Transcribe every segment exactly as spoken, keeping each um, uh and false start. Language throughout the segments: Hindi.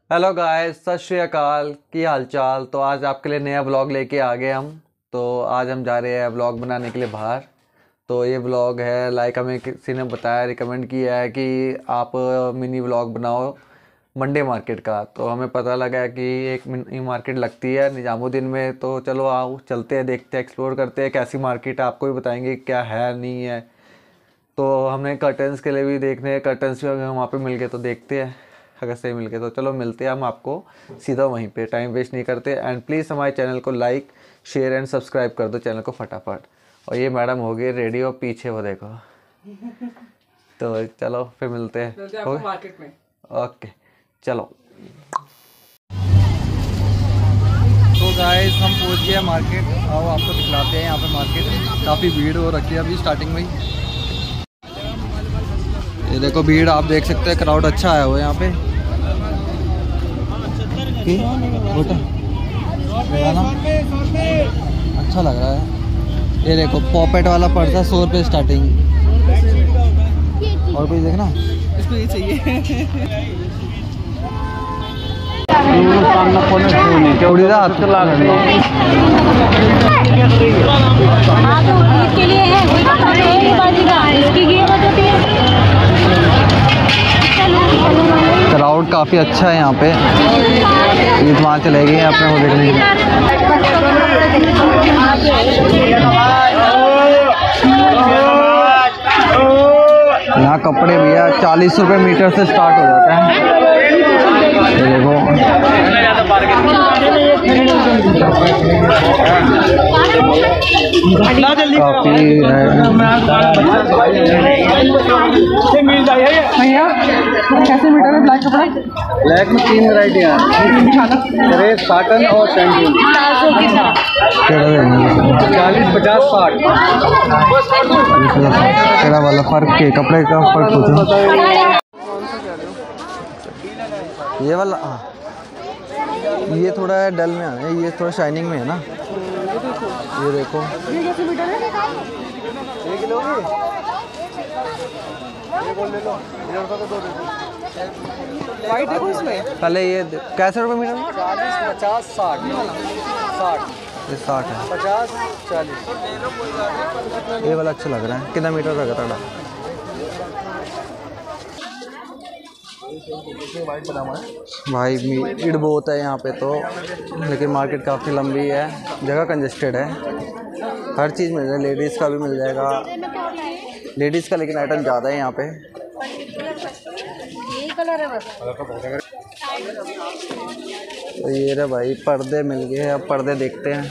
हेलो गाइस, सत श्री अकाल। की हाल चाल। तो आज आपके लिए नया ब्लॉग लेके आ गए हम। तो आज हम जा रहे हैं ब्लॉग बनाने के लिए बाहर। तो ये ब्लॉग है, लाइक हमें किसी ने बताया, रिकमेंड किया है कि आप मिनी ब्लॉग बनाओ मंडे मार्केट का। तो हमें पता लगा कि एक मिनी मार्केट लगती है निजामुद्दीन में। तो चलो आओ चलते हैं, देखते हैं, एक्सप्लोर करते हैं कैसी मार्केट है। आपको भी बताएंगे क्या है नहीं है। तो हमें कर्टन्स के लिए भी देखने हैं, कर्टन्स भी अगर वहाँ पे मिल गए तो देखते हैं, अगर सही मिल गए तो चलो मिलते हैं हम आपको सीधा वहीं पे। टाइम वेस्ट नहीं करते। एंड प्लीज़ हमारे चैनल को लाइक शेयर एंड सब्सक्राइब कर दो चैनल को फटाफट। और ये मैडम हो गई रेडी और पीछे वो देखो। तो चलो फिर मिलते हैं मार्केट में। ओके चलो। तो गाइस हम पहुंच गए मार्केट। आओ आपको दिखलाते हैं यहाँ पे मार्केट। काफ़ी भीड़ हो रखी है अभी स्टार्टिंग में ही। ये देखो भीड़ आप देख सकते हैं, क्राउड अच्छा आया हुआ है यहाँ पे। अच्छा लग रहा है। ये देखो पॉपेट वाला पर्स है सौ रुपये स्टार्टिंग। और कोई देखना इसको ये चाहिए। क्राउड काफ़ी अच्छा है यहाँ पे। ईद वहाँ चले गए अपने वो देखने के। यहाँ कपड़े भैया चालीस रुपए मीटर से स्टार्ट हो जाता है। ये देखो काफी भैया कैसे मीटर में ब्लैक कपड़ा? ब्लैक में तीन वैरायटियाँ हैं, साटन और सैंडल। चालीस पचास साठ तेरा वाला फर्क के कपड़े का फर्क पूछो। ये वाला हाँ, ये थोड़ा डल में है, ये थोड़ा शाइनिंग में है ना। ये देखो ये कैसे मीटर है? एक किलो ले लो, वाइट देखो इसमें। पहले ये कैसे रुपये मीटर? चालीस पचास साठ साठ ये साठ है, पचास चालीस। ये वाला अच्छा लग रहा है। कितना मीटर का ताड़ा? भाई भीड़ बहुत है यहाँ पे तो, लेकिन मार्केट काफ़ी लंबी है, जगह कंजेस्टेड है। हर चीज़ मिल जाए, लेडीज़ का भी मिल जाएगा, लेडीज़ का लेकिन आइटम ज़्यादा है यहाँ पे। तो ये रहा भाई, पर्दे मिल गए। अब पर्दे देखते हैं।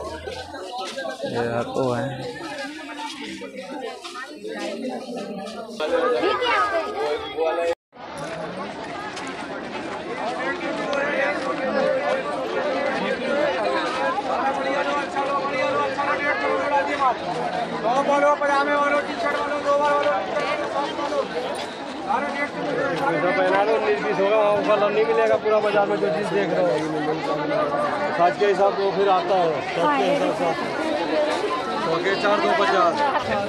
ये तो है पजामे वालों, टी शर्ट वालों, लोवर वालों, पहना लो। उन्नीस बीस होगा, ऑफर नहीं मिलेगा पूरा बाजार में। जो चीज़ देख रहे हो साज के हिसाब से फिर आता है, साज के हिसाब से ओके। चार सौ पचास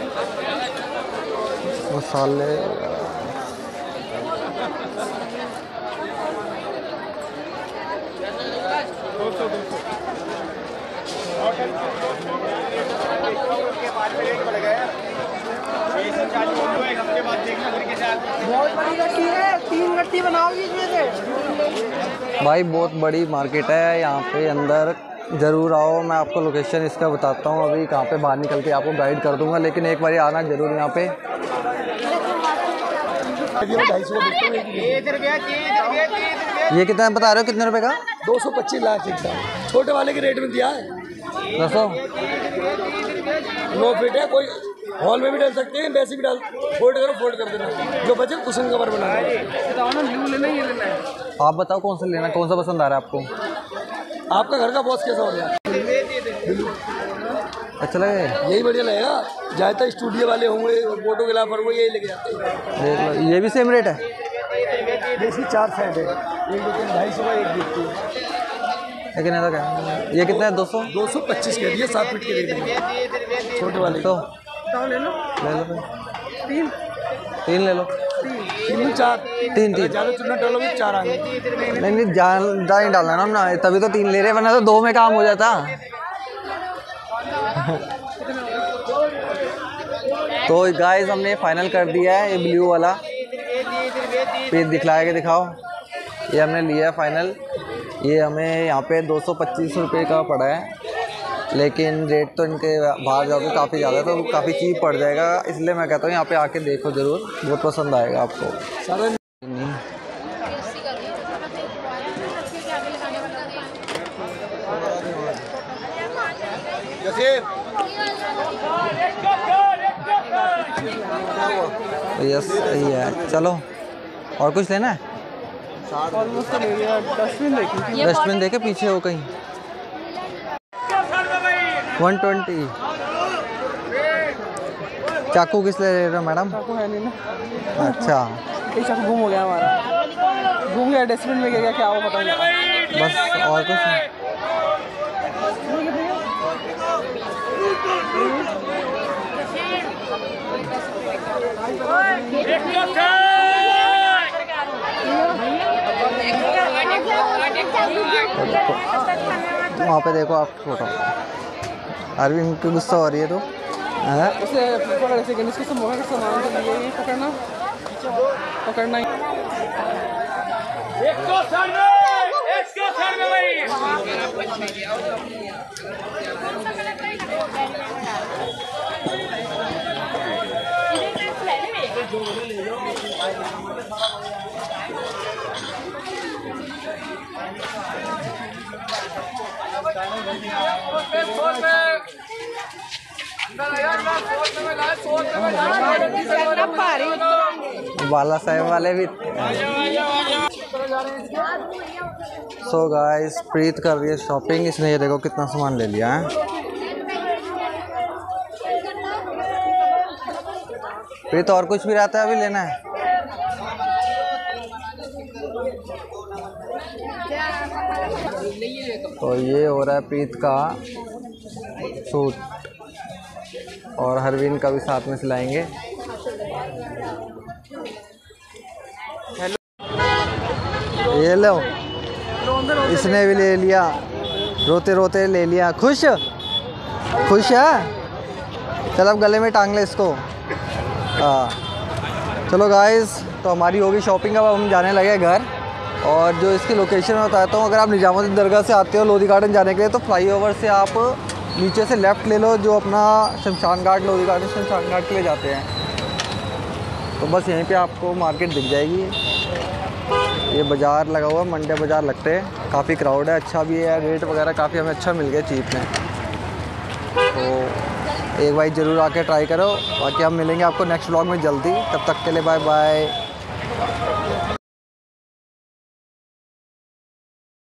वो साले बहुत बड़ी गट्टी है, तीन गट्टी बनाओगी इसमें से। भाई बहुत बड़ी मार्केट है यहाँ पे अंदर। ज़रूर आओ, मैं आपको लोकेशन इसका बताता हूँ अभी कहाँ पे। बाहर निकल के आपको गाइड कर दूंगा, लेकिन एक बार आना ज़रूर यहाँ पे। ये कितना बता रहे हो, कितने रुपए का? दो सौ पच्चीस लाख एक छोटे वाले के रेट में दिया है। दसो नो फिट है, कोई हॉल में भी डाल सकते हैं, वैसे भी डाल, फोल्ड करो फोल्ड कर देना। जो बचे कुशन कवर बना बताओ ना, ब्लू लेना ये लेना है? आप बताओ कौन सा लेना, कौन सा पसंद आ रहा है आपको? आपका घर का बॉस कैसा हो गया? अच्छा लगे, यही बढ़िया लगेगा। ज़्यादातर स्टूडियो वाले होंगे, फोटोग्राफर वो यही लेके जाते हैं। देख लो, ये भी सेम रेट है। इसकी चार साइड है, एक दो तीन ढाई सौ का एक दिखती है। लेकिन ऐसा क्या, ये कितना है? दो सौ दो सौ पच्चीस के दिए, सात फीट के रेट में छोटे वाले। तो ले लो ले लो, तीन तीन ले लो। तीन तीन चार तीन तीन ज़्यादा चुना डालोगे चार आगे। नहीं नहीं ज़्यादा नहीं डालना ना अपना, तभी तो तीन ले रहे, वरना तो दो में काम हो जाता। तो गाइस हमने फाइनल कर दिया है, ये ब्लू वाला पीस दिखलाया के दिखाओ, ये हमने लिया है फाइनल। ये हमें यहाँ पे दो सौ पच्चीस रुपये का पड़ा है, लेकिन रेट तो इनके बाहर जाओगे काफ़ी ज़्यादा, तो काफ़ी चीप पड़ जाएगा। इसलिए मैं कहता हूँ यहाँ पे आके देखो ज़रूर, बहुत पसंद आएगा आपको। यस यही है, चलो और कुछ लेना है? डस्टबिन देखे पीछे हो कहीं। One twenty. चाकू किस लिए ले रहे हो मैडम? चाकू है नहीं ना। अच्छा, एक चाकू गुम हो गया हमारा, गुम गया डस्टबिन में गया, क्या हुआ पता नहीं। बस और कुछ नहीं। वहाँ पे देखो आप फोटो, अरविंद की गुस्सा हो रही है तो है? उसे पकड़ सेकंड इसको समोसा का सामान तो लिए ये पकड़ना पकड़ना एक सौ साठ में एक सौ साठ में भाई बाला साहेब वाले भी। सो गाइस प्रीत कर रही है शॉपिंग, इसने ये देखो कितना सामान ले लिया है। प्रीत और कुछ भी रहता है अभी लेना है? तो ये हो रहा है प्रीत का सूट, और हरवीन का भी साथ में सिलाएंगे। ये लो, इसने भी ले लिया, रोते रोते ले लिया। खुश खुश है? चल अब गले में टांग ले इसको। हाँ चलो गाइस, तो हमारी होगी शॉपिंग, अब हम जाने लगे घर। और जो इसकी लोकेशन में बताता हूँ, अगर आप निजामुद्दीन दरगाह से आते हो लोधी गार्डन जाने के लिए, तो फ्लाईओवर से आप नीचे से लेफ़्ट ले लो, जो अपना शमशान घाट लोधी गार्डन शमशान घाट के लिए जाते हैं। तो बस यहीं पे आपको मार्केट दिख जाएगी। ये बाज़ार लगा हुआ है, मंडे बाज़ार लगते हैं, काफ़ी क्राउड है, अच्छा भी है, रेट वगैरह काफ़ी हमें अच्छा मिल गया चीप में। तो एक बार ज़रूर आके ट्राई करो। बाकी हम मिलेंगे आपको नेक्स्ट व्लॉग में जल्दी, तब तक के लिए बाय बाय।